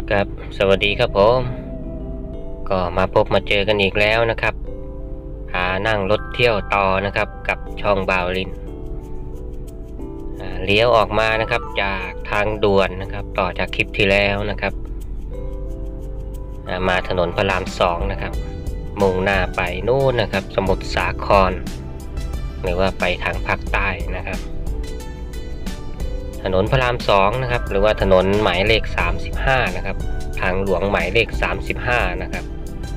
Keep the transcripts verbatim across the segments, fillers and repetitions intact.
ครับสวัสดีครับผมก็มาพบมาเจอกันอีกแล้วนะครับพานั่งรถเที่ยวต่อนะครับกับช่องบ่าวลินเลี้ยวออกมานะครับจากทางด่วนนะครับต่อจากคลิปที่แล้วนะครับมาถนนพระรามสองนะครับมุ่งหน้าไปนู่นนะครับสมุทรสาครหรือว่าไปทางภาคใต้นะครับถนนพระรามสองนะครับหรือว่าถนนหมายเลขสามสิบห้านะครับทางหลวงหมายเลขสามสิบห้านะครับ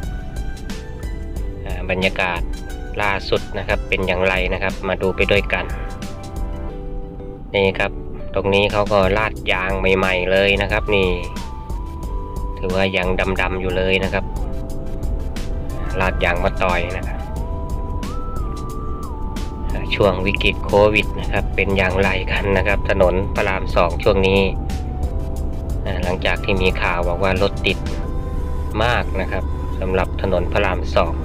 บรรยากาศล่าสุดนะครับเป็นอย่างไรนะครับมาดูไปด้วยกันนี่ครับตรงนี้เขาก็ลาดยางใหม่ๆเลยนะครับนี่ถือว่ายังดำๆอยู่เลยนะครับลาดยางมะตอยนะครับช่วงวิกฤตโควิดนะครับเป็นอย่างไรกันนะครับถนนพระรามสองช่วงนี้หลังจากที่มีข่าวบอกว่ารถติดมากนะครับสำหรับถนนพระรามสอง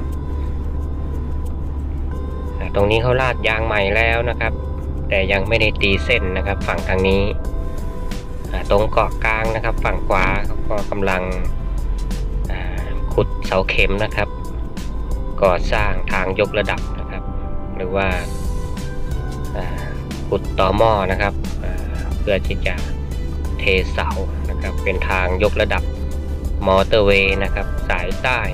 ตรงนี้เขาลาดยางใหม่แล้วนะครับแต่ยังไม่ได้ตีเส้นนะครับฝั่งทางนี้ตรงเกาะกลางนะครับฝั่งขวาเขาก็กำลังขุดเสาเข็มนะครับก่อสร้างทางยกระดับนะครับหรือว่าขุดต่อหม้อนะครับเพื่อที่จะเทเสานะครับเป็นทางยกระดับมอเตอร์เวย์นะครับสายใต้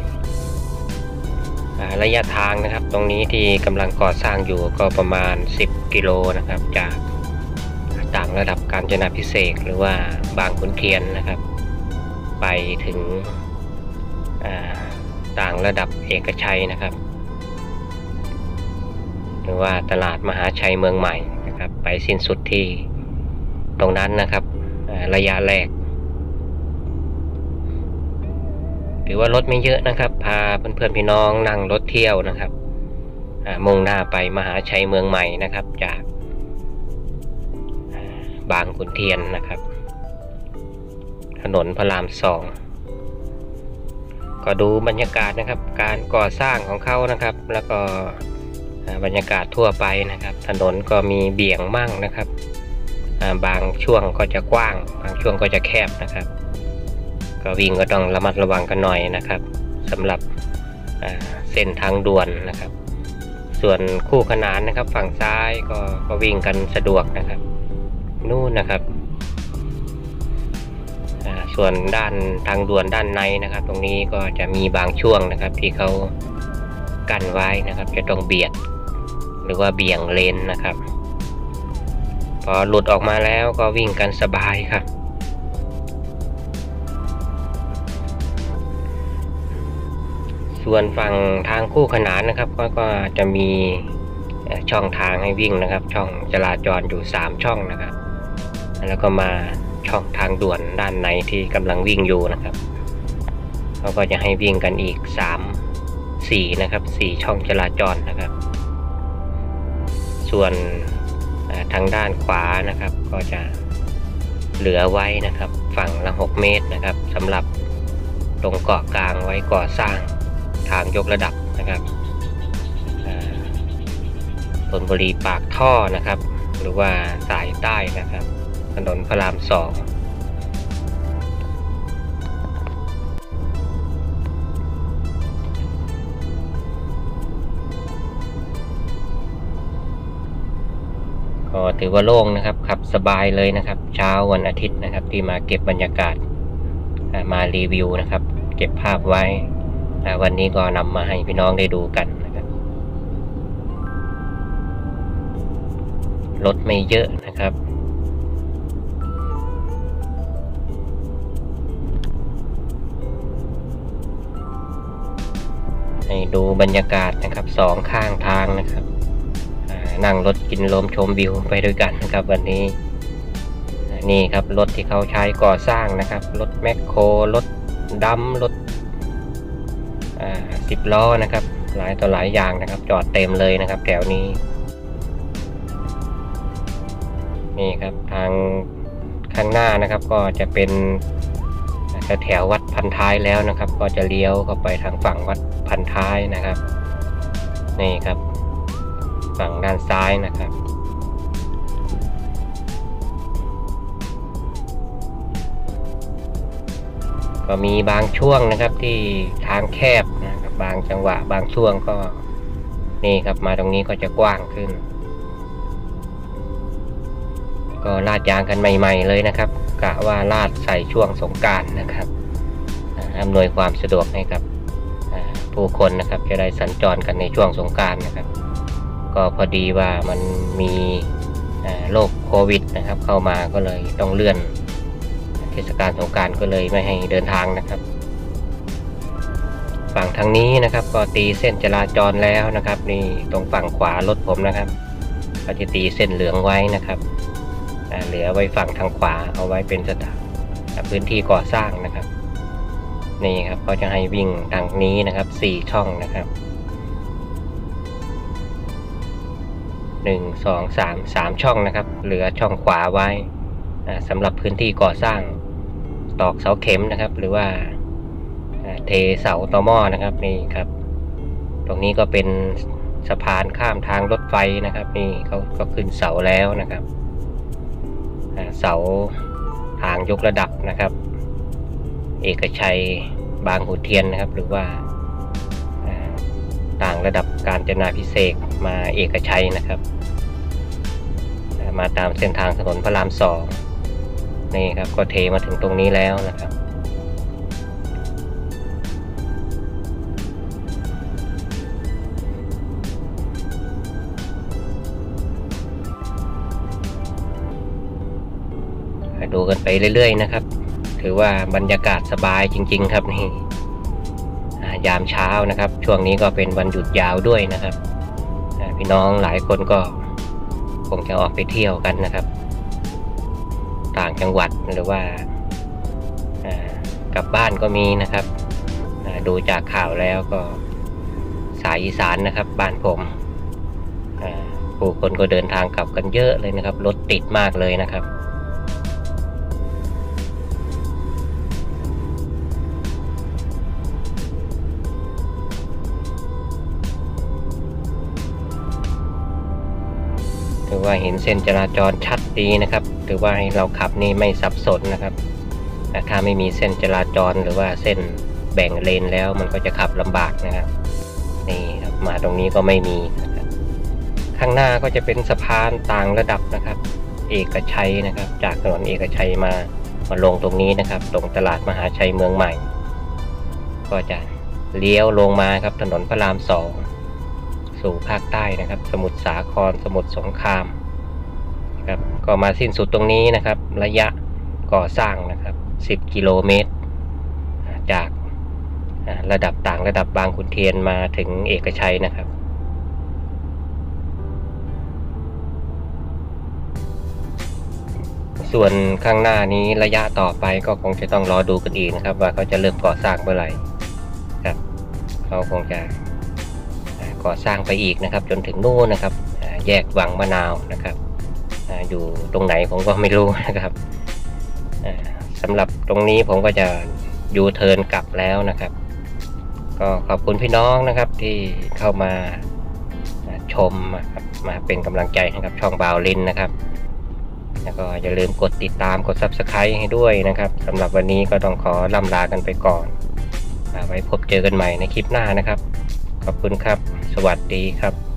ระยะทางนะครับตรงนี้ที่กำลังก่อสร้างอยู่ก็ประมาณสิบกิโลนะครับจากต่างระดับกาญจนาภิเษกหรือว่าบางขุนเทียนนะครับไปถึงต่างระดับเอกชัยนะครับหรือว่าตลาดมหาชัยเมืองใหม่นะครับไปสิ้นสุดที่ตรงนั้นนะครับระยะแรกถือว่ารถไม่เยอะนะครับพาเพื่อนๆพี่น้องนั่งรถเที่ยวนะครับมุ่งหน้าไปมหาชัยเมืองใหม่นะครับจากบางขุนเทียนนะครับถนนพระรามสองก็ดูบรรยากาศนะครับการก่อสร้างของเขานะครับแล้วก็บรรยากาศทั่วไปนะครับถนนก็มีเบี่ยงมั่งนะครับบางช่วงก็จะกว้างบางช่วงก็จะแคบนะครับก็วิ่งก็ต้องระมัดระวังกันหน่อยนะครับสำหรับเส้นทางด่วนนะครับส่วนคู่ขนานนะครับฝั่งซ้ายก็ก็วิ่งกันสะดวกนะครับนู่นนะครับส่วนด้านทางด่วนด้านในนะครับตรงนี้ก็จะมีบางช่วงนะครับที่เขากั้นไว้นะครับจะต้องเบียดหรือว่าเบี่ยงเลนนะครับพอหลุดออกมาแล้วก็วิ่งกันสบายครับส่วนฝั่งทางคู่ขนานนะครับก็ก็จะมีช่องทางให้วิ่งนะครับช่องจราจรอยู่สามช่องนะครับแล้วก็มาช่องทางด่วนด้านในที่กำลังวิ่งอยู่นะครับเขาก็จะให้วิ่งกันอีกสาม สี่นะครับสี่ช่องจราจรนะครับส่วนทางด้านขวานะครับก็จะเหลือไว้นะครับฝั่งละหกเมตรนะครับสำหรับตรงเกาะกลางไว้ก่อสร้างทางยกระดับนะครับธนบุรีปากท่อนะครับหรือว่าสายใต้นะครับถนนพระรามสองก็ถือว่าโล่งนะครับขับสบายเลยนะครับเช้าวันอาทิตย์นะครับที่มาเก็บบรรยากาศมารีวิวนะครับเก็บภาพไว้วันนี้ก็นำมาให้พี่น้องได้ดูกันนะครับรถไม่เยอะนะครับให้ดูบรรยากาศนะครับสองข้างทางนะครับนั่งรถกินลมชมวิวไปด้วยกันนะครับวันนี้นี่ครับรถที่เขาใช้ก่อสร้างนะครับรถแมคโครรถดัมรถสิบล้อนะครับหลายต่อหลายอย่างนะครับจอดเต็มเลยนะครับแถวนี้นี่ครับทางข้างหน้านะครับก็จะเป็นแถววัดพันท้ายแล้วนะครับก็จะเลี้ยวเข้าไปทางฝั่งวัดพันท้ายนะครับนี่ครับฝั่งด้านซ้ายนะครับก็มีบางช่วงนะครับที่ทางแคบนะครับบางจังหวะบางช่วงก็นี่ครับมาตรงนี้ก็จะกว้างขึ้นก็ลาดยางกันใหม่ๆเลยนะครับกะว่าลาดใส่ช่วงสงกรานต์นะครับอำนวยความสะดวกให้กับผู้คนนะครับจะได้สัญจรกันในช่วงสงกรานต์นะครับก็พอดีว่ามันมีโรคโควิดนะครับเข้ามาก็เลยต้องเลื่อนเทศกาลสงกรานต์ก็เลยไม่ให้เดินทางนะครับฝั่งทางนี้นะครับก็ตีเส้นจราจรแล้วนะครับนี่ตรงฝั่งขวารถผมนะครับก็จะตีเส้นเหลืองไว้นะครับเหลือไว้ฝั่งทางขวาเอาไว้เป็นสถานพื้นที่ก่อสร้างนะครับนี่ครับเขาจะให้วิ่งทางนี้นะครับสี่ช่องนะครับหนึ่ง สอง สาม สามช่องนะครับเหลือช่องขวาไว้สำหรับพื้นที่ก่อสร้างตอกเสาเข็มนะครับหรือว่าเทเสาตอหม้อนะครับนี่ครับตรงนี้ก็เป็นสะพานข้ามทางรถไฟนะครับนี่เขาก็ขึ้นเสาแล้วนะครับเสาทางยกระดับนะครับเอกชัยบางขุนเทียนนะครับหรือว่าต่างระดับการจนาพิเศษมาเอกชัยนะครับมาตามเส้นทางถนนพระรามสองนี่ครับก็เทมาถึงตรงนี้แล้วนะครับดูกันไปเรื่อยๆนะครับถือว่าบรรยากาศสบายจริงๆครับนี่ยามเช้านะครับช่วงนี้ก็เป็นวันหยุดยาวด้วยนะครับพี่น้องหลายคนก็คงจะออกไปเที่ยวกันนะครับต่างจังหวัดหรือว่ากลับบ้านก็มีนะครับดูจากข่าวแล้วก็สายอีสานนะครับบ้านผมผู้คนก็เดินทางกลับกันเยอะเลยนะครับรถติดมากเลยนะครับถือว่าเห็นเส้นจราจรชัดดีนะครับถือว่าให้เราขับนี่ไม่สับสนนะครับแต่ถ้าไม่มีเส้นจราจรหรือว่าเส้นแบ่งเลนแล้วมันก็จะขับลำบากนะครับนี่ครับมาตรงนี้ก็ไม่มีนะครับข้างหน้าก็จะเป็นสะพานต่างระดับนะครับเอกชัยนะครับจากถนนเอกชัยมามาลงตรงนี้นะครับตรงตลาดมหาชัยเมืองใหม่ก็จะเลี้ยวลงมาครับถนนพระรามสองสู่ภาคใต้นะครับสมุทรสาครสมุทรสงครามครับก็มาสิ้นสุดตรงนี้นะครับระยะก่อสร้างนะครับสิบกิโลเมตรจากระดับต่างระดับบางขุนเทียนมาถึงเอกชัยนะครับส่วนข้างหน้านี้ระยะต่อไปก็คงจะต้องรอดูกันอีกนะครับว่าเขาจะเริ่มก่อสร้างเมื่อไหร่ครับเขาคงจะก่อสร้างไปอีกนะครับจนถึงนู่นนะครับแยกวังมะนาวนะครับอยู่ตรงไหนผมก็ไม่รู้นะครับสำหรับตรงนี้ผมก็จะยูเทิร์นกลับแล้วนะครับก็ขอบคุณพี่น้องนะครับที่เข้ามาชมนะครับมาเป็นกำลังใจให้กับช่องบาวลินนะครับแล้วก็อย่าลืมกดติดตามกด ซับสไครบ์ ให้ด้วยนะครับสำหรับวันนี้ก็ต้องขอล่ำลากันไปก่อนไว้พบเจอกันใหม่ในคลิปหน้านะครับขอบคุณครับสวัสดีครับ